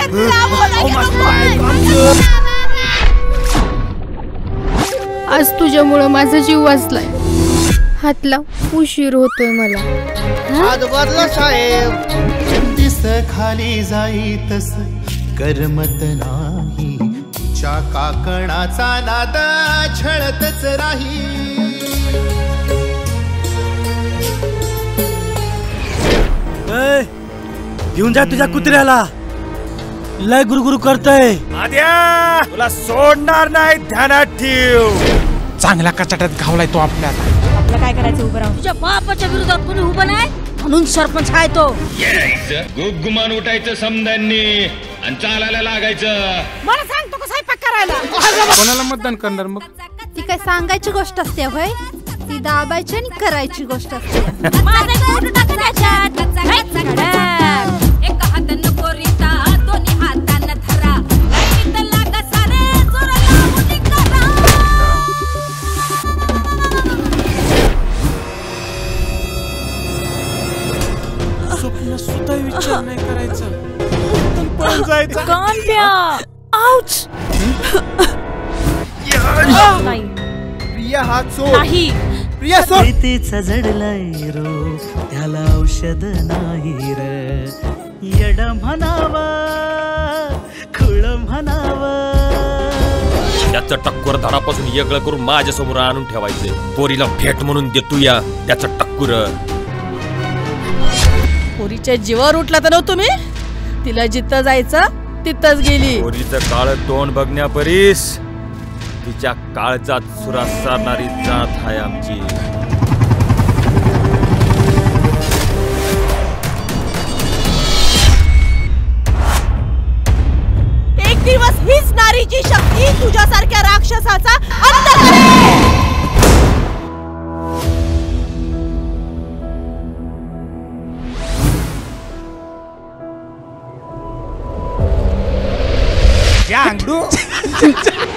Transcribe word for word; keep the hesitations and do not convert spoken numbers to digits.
आज तुझ्यामुळे माझा जीव वाचलाय. हातला उशीर होतोय मला. आज बदला साहेब दिस खाली जाई तस करमत नाही. तुझ्या काकणाचा नाद छळतच राही. घेऊन जा तुझ्या कुत्र्याला. लय गुरुगुरु करतय. आद्या तुला सोडणार नाही, ध्यानात ठेव. चांगला कचाट्यात घावलाय तो आपल्याला. आपल्याला काय करायचं उभं राहून? तुझ्या बापाच्या विरोधात कोणी उभं नाही म्हणून सरपंच आहे तो. गुमान उठायचं समद्यांनी आणि चालायला लागायचं. मला सांगतो का स्वयंपाक करायला? कोणाला मतदान करणार मग? ती काय सांगायची गोष्ट असते होय? ती दाबायची आणि करायची गोष्ट असते. स्वप्न सुद्धा विचार नाही करायचा. पण जायचं. आउच. नाही प्रिया हात सोड. नाही प्रिया सोड. प्रीतीचा जडलाय रो त्याला औषध नाही रे. येड म्हणावा खुळ म्हणावा. त्याचं टक्कर धडापासून वेगळं करून माझ्या समोर आणून ठेवायचे. पोरीला भेट म्हणून देतो या त्याचं टक्कर. पोरीच्या जीवावर उठला तर नव्हतं तुम्ही. तिला जिथं जायचं तिथंच गेली. पोरीचं काळ तोंड बघण्यापरीस तिच्या काळजात सुरात सारणारी जात आहे आमची. एक दिवस हीच नारीची शक्ती तुझ्यासारख्या राक्षसाचा अंत करेल. Yang du.